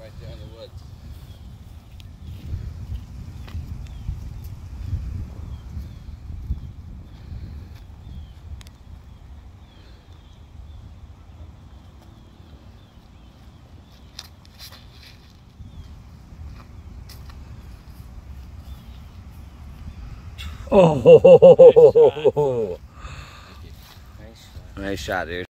right there in the woods. Oh, Nice shot, dude.